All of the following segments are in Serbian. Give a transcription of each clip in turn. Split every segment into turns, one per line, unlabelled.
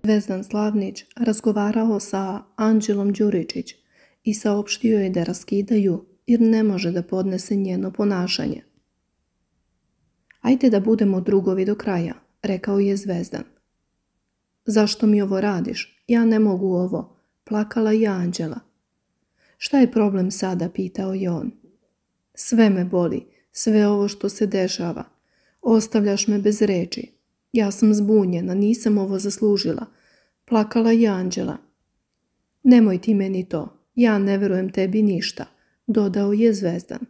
Zvezdan Slavnić razgovarao sa Anđelom Đuričić i saopštio je da raskidaju jer ne može da podnese njeno ponašanje. Ajde da budemo drugovi do kraja, rekao je Zvezdan. Zašto mi ovo radiš? Ja ne mogu ovo, plakala je Anđela. Šta je problem sada, pitao je on. Sve me boli, sve ovo što se dešava. Ostavljaš me bez reči. Ja sam zbunjena, nisam ovo zaslužila. Plakala je Anđela. Nemoj ti meni to, ja ne verujem tebi ništa, dodao je Zvezdan.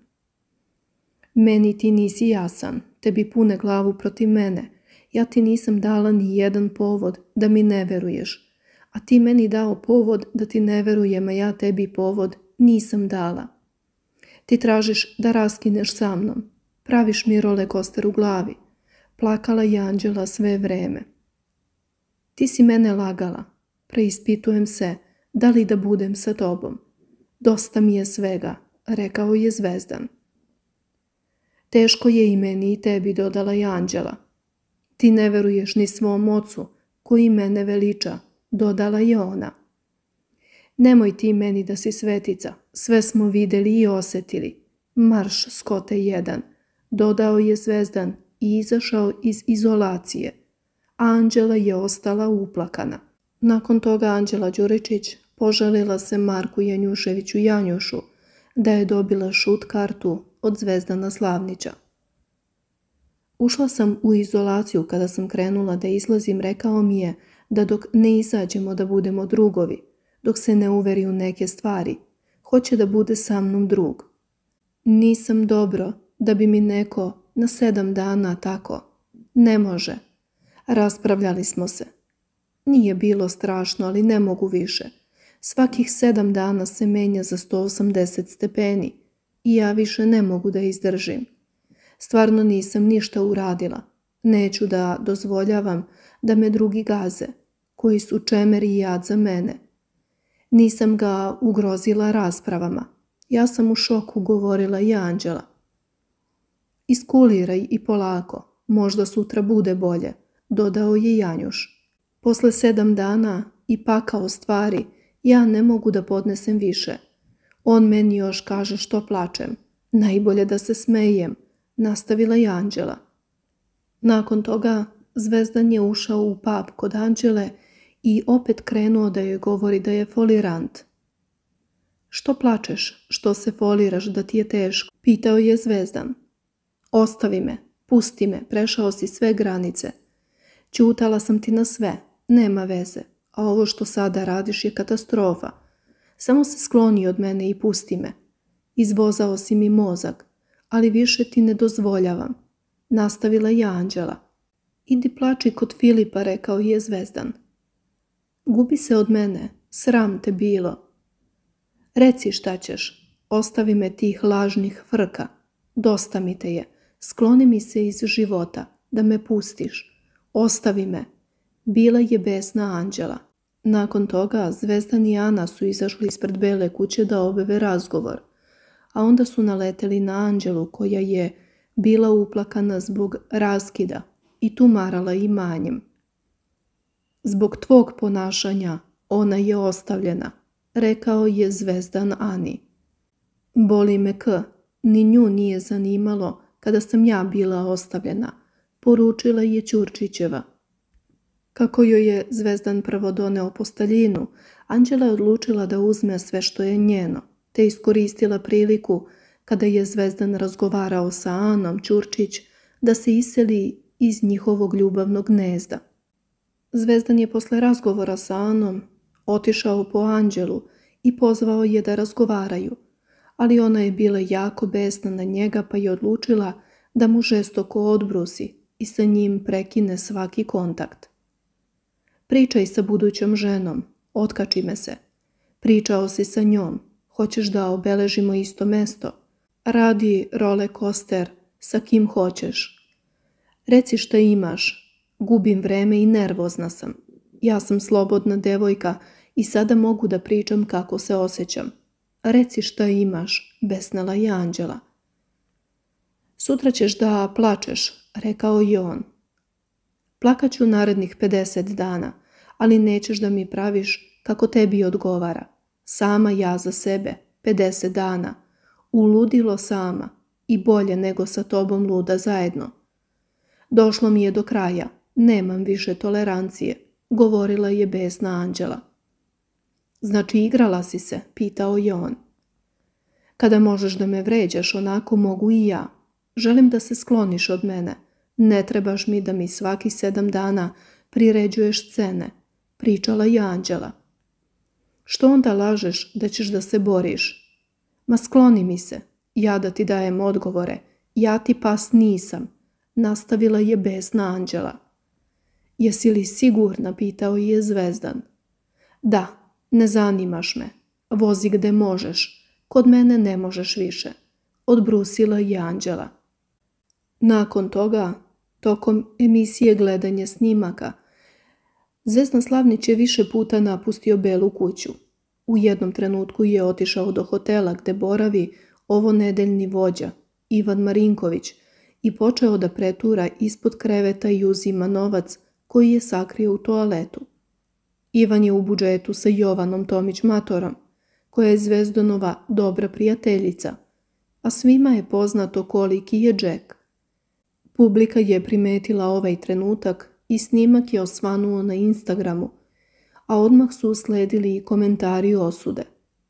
Meni ti nisi jasan, tebi pune glavu protiv mene. Ja ti nisam dala ni jedan povod da mi ne veruješ. A ti meni dao povod da ti ne verujem, a ja tebi povod nisam dala. Ti tražiš da raskineš sa mnom. Praviš mi rolekoster u glavi. Plakala je Anđela sve vreme. Ti si mene lagala. Preispitujem se, da li da budem sa tobom. Dosta mi je svega, rekao je Zvezdan. Teško je i meni i tebi, dodala je Anđela. Ti ne veruješ ni svom ocu, koji mene veliča, dodala je ona. Nemoj ti meni da si svetica, sve smo videli i osjetili. Marš, skote jedan, dodao je Zvezdan i izašao iz izolacije. Anđela je ostala uplakana. Nakon toga Anđela Đuričić požalila se Marku Janjuševiću Janjušu da je dobila šut kartu od Zvezdana Slavnića. Ušla sam u izolaciju kada sam krenula da izlazim, rekao mi je da dok ne izađemo da budemo drugovi, dok se ne uveri u neke stvari, hoće da bude sa mnom drug. Nisam dobro da bi mi neko na 7 dana tako. Ne može. Raspravljali smo se. Nije bilo strašno, ali ne mogu više. Svakih 7 dana se menja za 180 stepeni i ja više ne mogu da izdržim. Stvarno nisam ništa uradila. Neću da dozvoljavam da me drugi gaze, koji su čemer i jad za mene. Nisam ga ugrozila raspravama. Ja sam u šoku, govorila i Anđela. Iskuliraj i polako, možda sutra bude bolje, dodao je Janjuš. Posle 7 dana i pakao stvari, ja ne mogu da podnesem više. On meni još kaže što plačem. Najbolje da se smejem, nastavila je Anđela. Nakon toga Zvezdan je ušao u pub kod Anđele i opet krenuo da joj govori da je folirant. Što plačeš, što se foliraš, da ti je teško, pitao je Zvezdan. Ostavi me, pusti me, prešao si sve granice. Ćutala sam ti na sve, nema veze, a ovo što sada radiš je katastrofa. Samo se skloni od mene i pusti me. Izvozao si mi mozak, ali više ti ne dozvoljavam, nastavila je Anđela. Idi plači kod Filipa, rekao je Zvezdan. Gubi se od mene, sram te bilo. Reci šta ćeš, ostavi me tih lažnih frka, dosta mi te je, skloni mi se iz života, da me pustiš, ostavi me. Bila je besna Anđela. Nakon toga Zvezdan i Ana su izašli ispred Bele kuće da obave razgovor, a onda su naleteli na Anđelu koja je bila uplakana zbog raskida i tumarala imanjem. Zbog tvog ponašanja ona je ostavljena, rekao je Zvezdan Ani. Boli me ni nju nije zanimalo kada sam ja bila ostavljena, poručila je Ćurčićeva. Kako joj je Zvezdan prvo doneo posteljinu, Anđela je odlučila da uzme sve što je njeno, te iskoristila priliku kada je Zvezdan razgovarao sa Anom Ćurčić da se iseli iz njihovog ljubavnog gnezda. Zvezdan je posle razgovora sa Anom otišao po Anđelu i pozvao je da razgovaraju, ali ona je bila jako besna na njega pa je odlučila da mu žestoko odbrusi i sa njim prekine svaki kontakt. Pričaj sa budućom ženom, otkači me se. Pričao si sa njom, hoćeš da obeležimo isto mesto. Radi rolekoster sa kim hoćeš. Reci šta imaš, gubim vreme i nervozna sam. Ja sam slobodna devojka i sada mogu da pričam kako se osjećam. Reci šta imaš, besnala je Anđela. Sutra ćeš da plačeš, rekao je on. Plakaću narednih 50 dana, ali nećeš da mi praviš kako tebi odgovara. Sama ja za sebe, 50 dana, uludilo sama i bolje nego sa tobom luda zajedno. Došlo mi je do kraja, nemam više tolerancije, govorila je besna Anđela. Znači igrala si se, pitao je on. Kada možeš da me vređaš, onako mogu i ja. Želim da se skloniš od mene. Ne trebaš mi da mi svaki 7 dana priređuješ scene, pričala je Anđela. Što onda lažeš da ćeš da se boriš? Ma skloni mi se, ja da ti dajem odgovore, ja ti pas nisam, nastavila je besna Anđela. Jesi li sigurna, pitao je Zvezdan. Da, ne zanimaš me, vozi gde možeš, kod mene ne možeš više, odbrusila je Anđela. Nakon toga, tokom emisije gledanja snimaka, Zvezdan Slavnić je više puta napustio Belu kuću. U jednom trenutku je otišao do hotela gde boravi ovonedeljni vođa, Ivan Marinković, i počeo da pretura ispod kreveta i uzima novac koji je sakrio u toaletu. Ivan je u budžetu sa Jovanom Tomić Matorom, koja je Zvezdanova dobra prijateljica, a svima je poznato koliki je Jack. Publika je primetila ovaj trenutak i snimak je osvanuo na Instagramu, a odmah su usledili i komentari osude.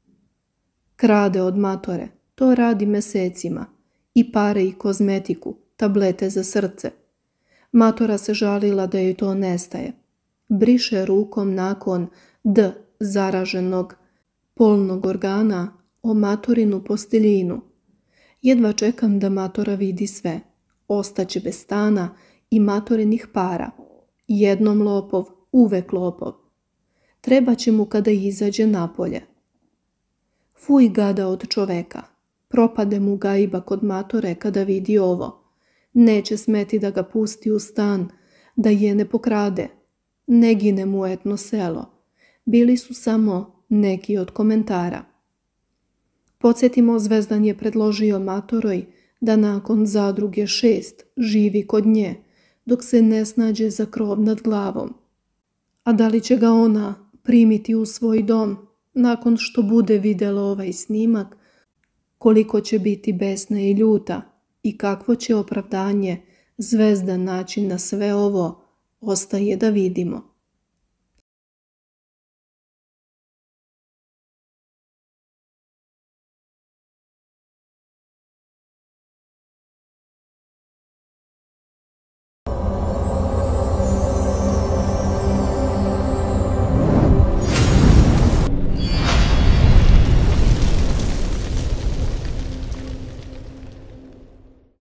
Krade od Matore, to radi mesecima, i pare i kozmetiku, tablete za srce. Matora se žalila da joj to nestaje. Briše rukom nakon zaraženog polnog organa o Matorinu posteljinu. Jedva čekam da Matora vidi sve. Ostaće bez stana i Matorinih para. Jednom lopov, uvek lopov. Treba će mu kada izađe napolje. Fuj gada od čoveka. Propade mu gajba kod Matore kada vidi ovo. Neće smeti da ga pusti u stan, da je ne pokrade. Ne gine mu etno selo. Bili su samo neki od komentara. Podsjetimo, Zvezdan je predložio Matoroj da nakon zadruge 6 živi kod nje, dok se ne snađe za krov nad glavom. A da li će ga ona primiti u svoj dom nakon što bude videla ovaj snimak, koliko će biti besna i ljuta i kakvo će opravdanje Zvezdan naći na sve ovo, ostaje da vidimo.